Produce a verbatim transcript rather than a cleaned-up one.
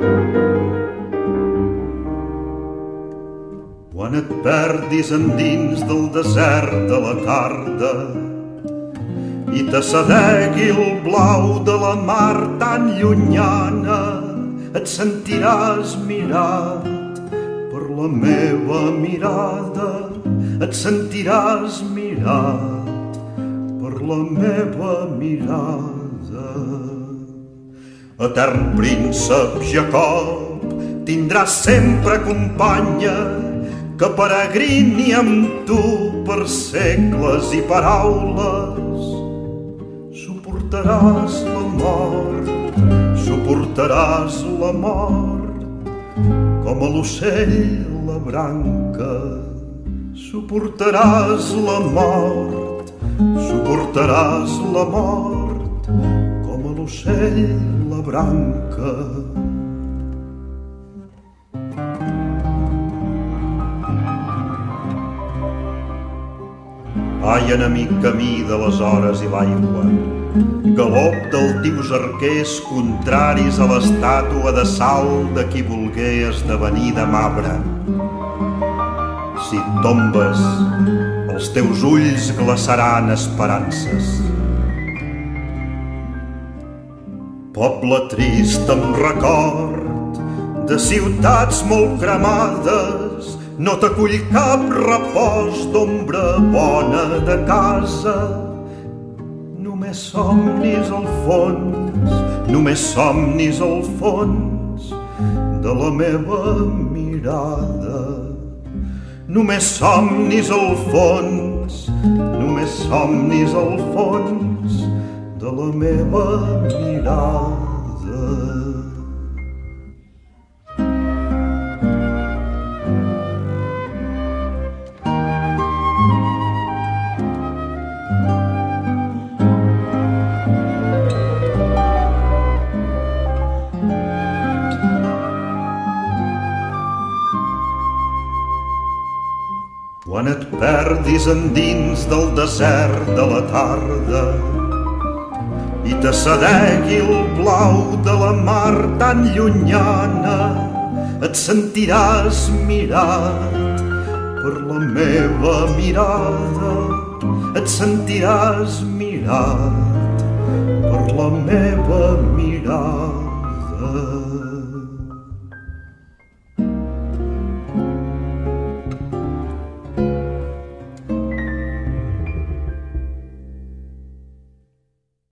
Quan et perdis endins del desert de la tarda i t'assedegui el blau de la mar tan llunyana, et sentiràs mirat per la meva mirada, et sentiràs mirat per la meva mirada. Etern príncep Jacob, tindràs sempre companya que peregrini amb tu per segles i paraules. Suportaràs la mort, suportaràs la mort, com a l'ocell la branca. Suportaràs la mort, suportaràs la mort, com a l'ocell la branca. Ai, enemic camí de les hores i l'aigua, galop d'altius arquers contraris a l'estàtua de sal de qui volgué esdevenir de marbre. Si et tombes, els teus ulls glaçaran esperances. Poble trist amb record de ciutats molt cremades, no t'acull cap repòs d'ombra bona de casa. Només somnis al fons, només somnis al fons de la meva mirada. Només somnis al fons, només somnis al fons de la meva mirada. Quan et perdis endins del desert de la tarda i t'assedegui el blau de la mar tan llunyana, et sentiràs mirat per la meva mirada, et sentiràs mirat per la meva mirada.